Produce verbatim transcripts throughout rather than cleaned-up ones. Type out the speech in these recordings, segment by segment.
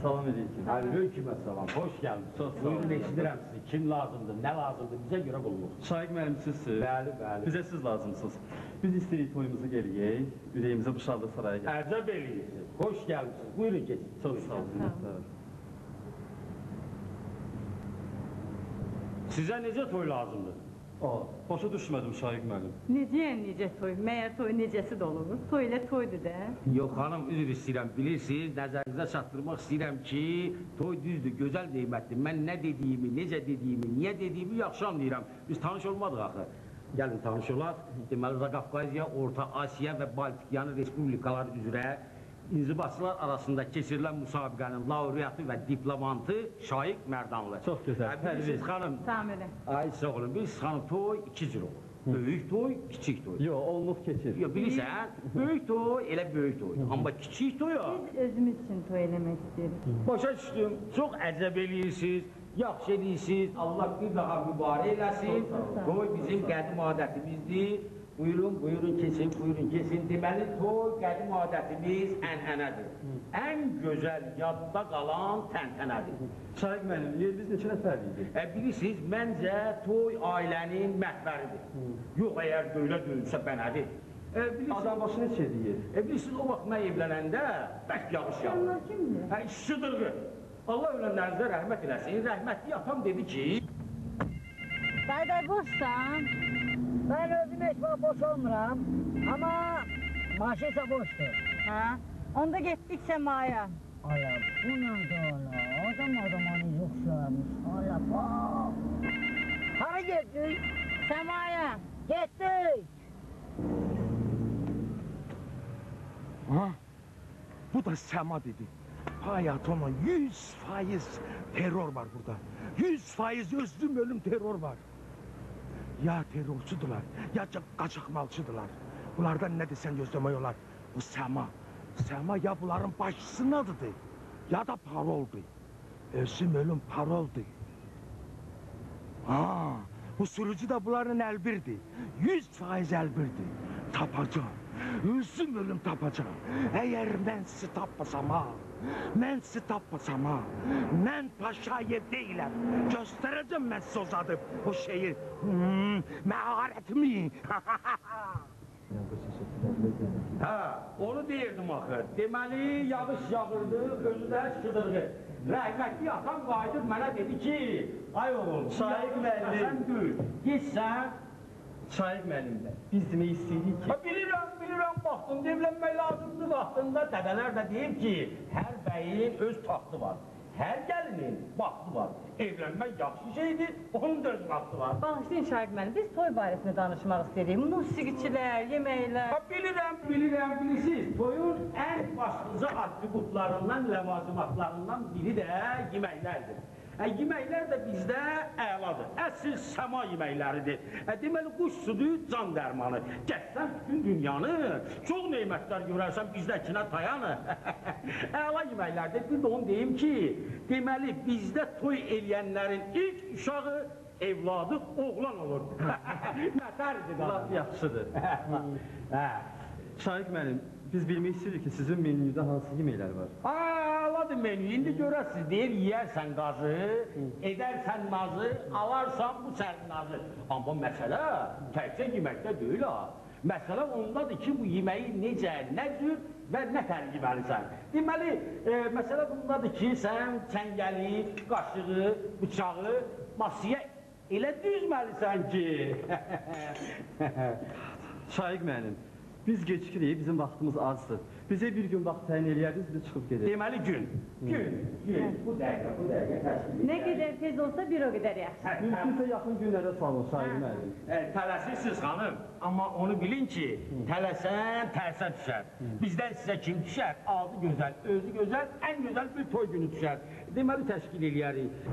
Salam aleyküm. Aleyküm salam, hoş geldiniz. Çox sağ Buyurun, olun. eşidirəm sizi. Kim lazımdır, nə lazımdır, bizə görə qulluq. Şaiq müəllim sizsiniz. Bəli, bəli. Bizə siz lazımsınız. Biz istəyirik toyumuzu gəliyək, ürəyimizə bu şadlıq saraya gəlir. Ərcəb eləyirsiniz, hoş gəlmişsiniz. Buyurun, keçin. Çox sağ olun. Sizə necə toy lazımdır? Aa, başa düşmədim Şaiq müəllim. Necə necə toy? Məyər toy necəsi də olur? Toy ilə toydur da. Yox xanım, üzr istəyirəm, bilirsiniz, nəzərinizə çatdırmaq istəyirəm ki, toy düzdür, gözəl qiymətdir. Mən nə dediyimi, necə dediyimi, niyə dediyimi yaxşı anlayıram. Biz tanış olmadıq axı. Gəlin tanış olaq. Deməli, Qafqaziya, Orta Asiya və Baltikiyanı Respublikalar üzrə İnzibatçılar arasında keçirilən müsabiqənin laureatı və diplomantı Şaiq Mərdanlı. Çox gözəl. Bilirsiniz xanım. Samilə. Ay sağ olun. Bilirsiniz xanım, toy iki cür olur. Böyük toy, kiçik toy. Yox, olunub keçir. Yox, bilirsən, böyük toy elə böyük toy. Amma kiçik toy o. Biz özümüz üçün toy eləmək istəyirik. Başa düşdüm. Çox əcəb eləyirsiniz, yaxşı eləyirsiniz. Allah bir daha mübarək eləsin. Toy bizim qədim adətimizdir. Buyurun, buyurun kesin, buyurun kesin. Deməli, toy qədim adətimiz ənənədir. Ən gözəl yadda qalan təntənədir. Şaiq müəllim, yeriniz neçə nəfərliydi? E, bilirsiniz, məncə toy ailənin məhbəridir. Yox, əgər böylə döyülsə bənədir. E, Adam başı neçə deyir? E, bilirsiniz, o vaxt mən evlənəndə bək yağış yağır. Onlar kimdir? Hə, şıdırğı. Allah ölənlərinizə rəhmət eləsin. Rəhmətli atam dedi ki... Dayday boşsan, ben özüm heç vaxt boş olmuram, ama maaşı ise boşdur. Ha? Onda getdik Səmaya. Aya, bu nədir ola? Adam adama necə oxşarmış. Aya, bak. Hara getdik? Səmaya. Getdik. Ha? Bu da Sema dedi. Hayatımda yüz faiz terör var burada. Yüz faiz özlüm ölüm terör var. Ya terörçüdüler, ya kaçakmalçıdılar. Bunlardan ne desen gözlemeyi olar. Bu Sema. Sema ya bunların başçısının adıdır, ya da paroldu. Özüm ölüm paroldu. Ha, bu sürücü de bunların elbirdi. Yüz faiz elbirdi. Tapacağım. Özüm ölüm tapacağım. Eğer ben sizi tapmasam ha, ben sizi tapmasam ha, ben paşayı değilim. Göstereceğim ben size uzadım o şeyi. Hmm, meharetimi. Ha, onu deyirdim axı. Deməli, yağış yağırdı, özü də şıdırğı. Rəhmətli atam qayıdıb mənə dedi ki, ay oğul, Şaiq müəllim. Sən gül, geçsən. Şaiq müəllim, biz demək istəyirik ki... Ha, bilirəm, bilirəm, baxdım, devlənmək lazımdır vaxtında. Dədələr də deyib ki, hər bəyin öz taxtı var. Hər gəlinin vaxtı var. Evlənmək yaxşı şeydir, onun da öz vaxtı var. Bağışlayın Şaiq müəllim, biz toy barəsində danışmaq istəyirik. Musiqiçilər, yeməklər. Ha, bilirəm, bilirəm, bilirsiniz. Toyun ən başlıca atributlarından, ləvazimatlarından biri də yeməklərdir. Hə, yeməklər də bizdə əladır. Əsl səma yeməkləridir. Hə, deməli, quş südü can dərmanı. Gəzsən bütün dünyanı, çox neymətlər görərsən bizdəkinə tayanı. Əla yeməklərdir. Bir də onu deyim ki, deməli, bizdə toy eləyənlərin ilk uşağı evladı oğlan olur. Nətərdir də? Laf yaxşıdır. Hə. Şaiq müəllim, biz bilmək istəyirik ki, sizin menüdə hansı yeməklər var? Aladır menü, indi görəsiz, deyir, yiyərsən qazı, edərsən nazı, alarsan bu sənin nazı. Amma məsələ təkcə yeməkdə deyil ha. Məsələ ondadır ki, bu yeməyi necə, nə cür və nə tər yeməlisən. Deməli, e, məsələ bundadır ki, sən çəngəli, qaşığı, bıçağı masaya elə düzməlisən ki. Şaiq müəllim, biz gecikirik, bizim vaxtımız azdır. Bizə bir gün vaxt təyin eləyərdiniz, biz çıxıb gedək. Deməli gün, gün, gün, bu dəqiqə, bu dəqiqə təşkil edək. Nə qədər tez olsa bir o qədər yaxşı. Mümkünsə yaxın günlərə salın Şaiq müəllim. E, tələsirsiniz xanım, amma onu bilin ki, tələsən tərsə düşər. Bizdən sizə kim düşər? Adı gözəl, özü gözəl, ən gözəl bir toy günü düşər. Deməli təşkil eləyərik.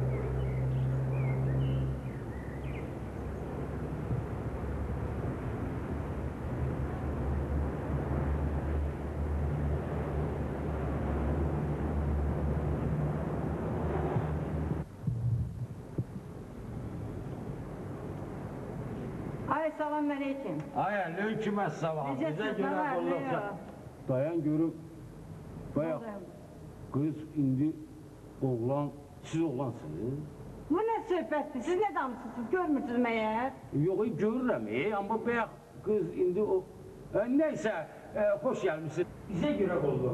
Ay, salam aleyküm. Ay, aleyküməssalam. Bizə Necəsiz, görə nə var, nə qulluqca. yox? Dayan görüm. Bayaq. Kız indi oğlan, siz oğlansınız. Bu ne söhbətdir? Siz ne danışırsınız? Görmürsünüz meğer? Yox, görürəm, e, amma bayaq qız indi o... E, neysə, e, xoş gəlmişsin. Bizə görə oldu.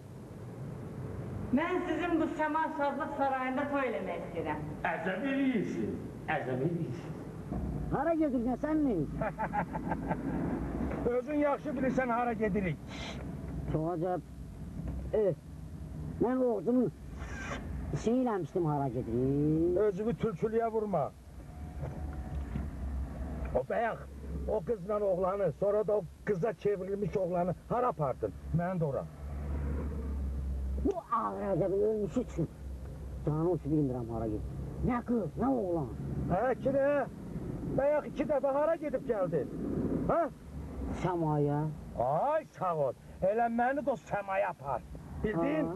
Ben sizin bu Sema Şadlık Sarayı'nda toy eləmək istəyirəm. Əzəb eləyirsiniz, əzəb eləyirsiniz. Hara gedirsən sen mi? Özün yaxşı bilirsən hara gedirik. Çok acayip. Evet. Ben oğlumun şeylemiştim hara gedirik. Özünü tülkülüye vurma. O bayaq, o kızla oğlanı, sonra da o kıza çevrilmiş oğlanı hara apardın? Mən də ora. Bu ağır acabın ölmüş için. Canı uçu bilmirəm hara gedir. Ne kız, ne oğlan. Hə, ki ne? Bayaq iki dəfə hara gedib gəldin? Ha? Semaya. Ay sağ ol. Elə məni də o səmaya apar. Bildin?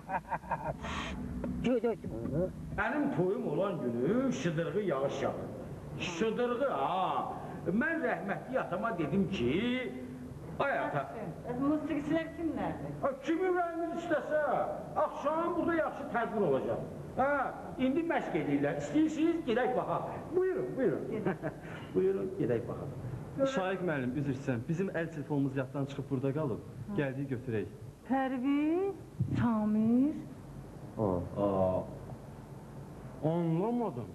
Gedək. Mənim toyum olan günü şıdırğı yağış yağır. Şıdırğı ha. Mən rəhmətli atama dedim ki, ay ata, Musiqiçilər kimlərdir? ha, kim ürəyimiz istəsə, axşam burada yaxşı tədbir olacaq. Hə, indi məşq edirlər. İstəyirsiniz, gedək baxaq. Buyurun, buyurun. Buyurun, gedək baxaq. Şaiq müəllim, üzr istəyirəm. Bizim əl telefonumuz yaddan çıxıb burada qalıb. Gəldik götürək. Pərviz, Samir. Aa, anlamadım.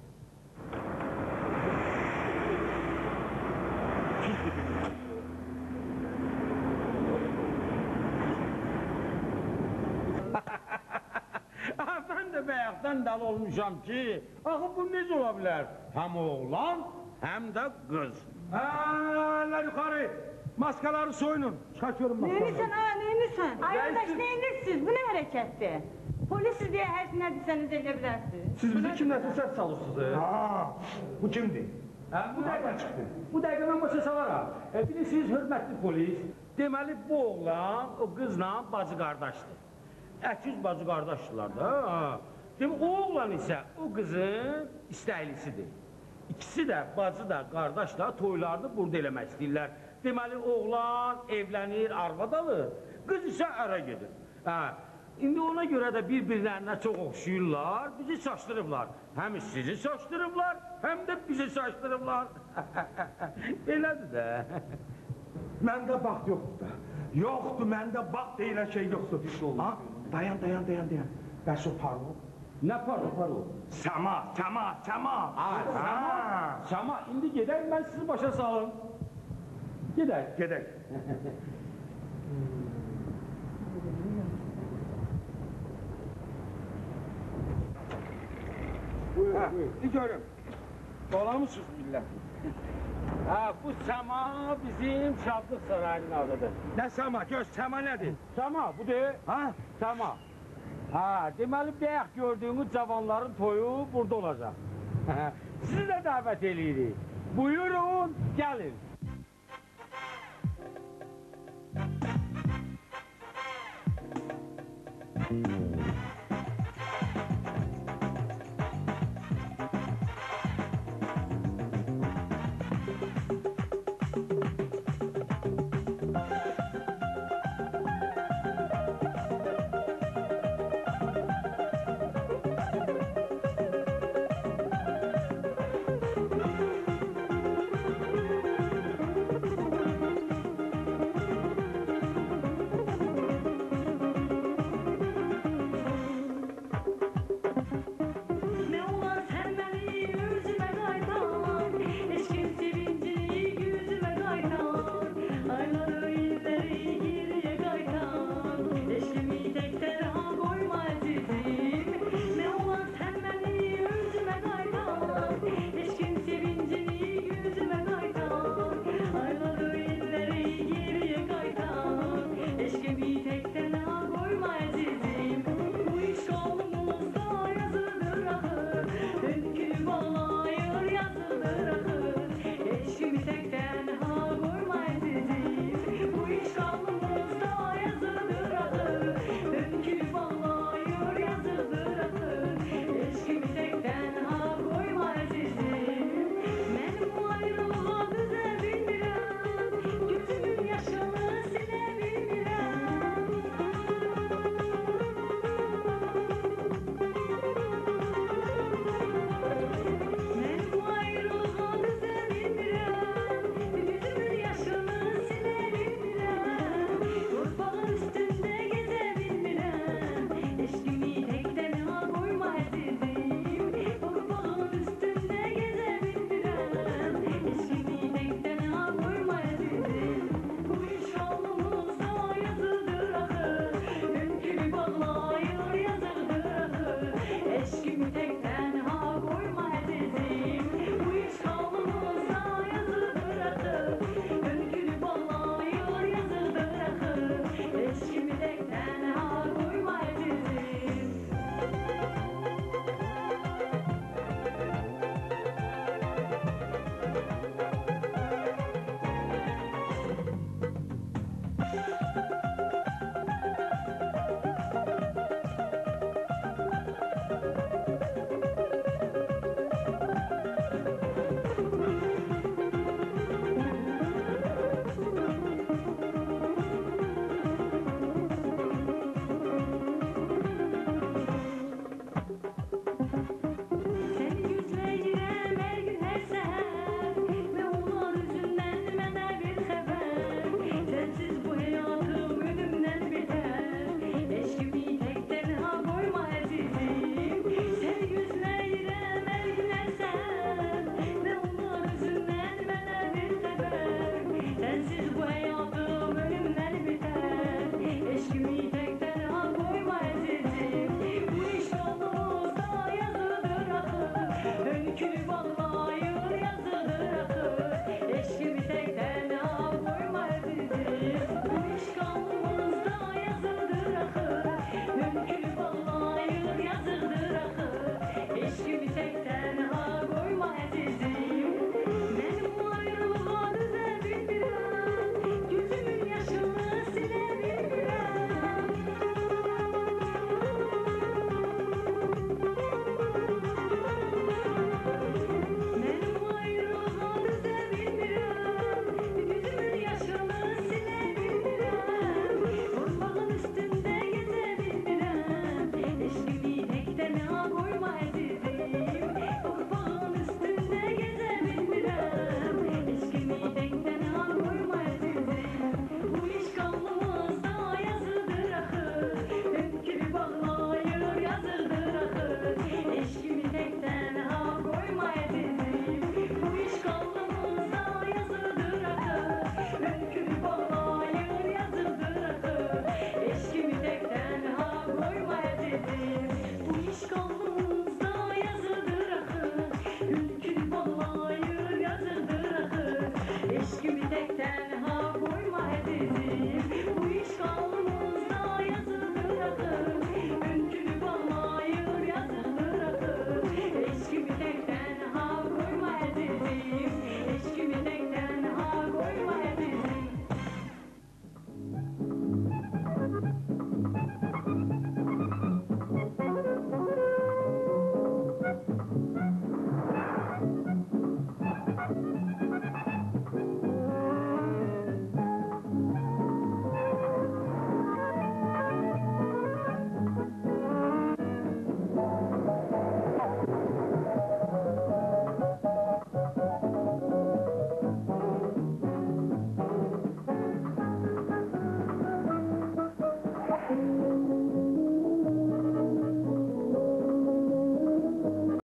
Ben de bayaqdan dal olmuşam ki, axı bu necə ola bilər? Həm oğlan, həm də qız. Hə, yukarı. Maskaları soyunun. Çakıyorum Neymişsən maskaları. ha, neymişsən? Ay Gelsin. arkadaş neymişsiniz? Bu ne harekettir? Polisiz diye her şey ne deseniz edebilirsiniz. Siz bizi kimləsə səs çalırsınız? Aa, bu kimdi? Hə, bu dəqiqə çıxdı. Bu dəqiqə mən başa salaram. E, bilirsiniz, hörmətli polis, deməli bu oğlan o qızla bacı qardaşdır. Əkiz bacı qardaşdırlar da. Ha. Demək, o oğlan isə o qızın istəklisidir. İkisi də, bacı da, qardaş da toylarını burada eləmək istəyirlər. Deməli, oğlan evlənir, arvad alır, qız isə ərə gedir. Hə. İndi ona görə də bir-birlərinə çox oxşuyurlar, bizi çaşdırıblar. Həm sizi çaşdırıblar, həm də bizi çaşdırıblar. Belədir də. Məndə baxt yoxdur da. Yoxdur, məndə baxt deyilən şey yoxdur. Ha? Dayan, dayan, dayan, dayan. Bəs o paro? Nə paro, paro? Səma, səma, səma. Ha, Sama, Sama, indi gedək, mən sizi başa salım. Gedək. Gedək. Buyur, Ha, buyur. bir görüm. Dolamısınız millet. Ha, bu Sama bizim Şadlıq Sarayının adıdır. Ne səma, göz səma nədir? Sama, bu de. Ha? Sama. Ha, deməli bayaq gördüyünüz cavanların toyu burada olacaq. Sizi də dəvət eləyirik. Buyurun, gəlin. Hmm.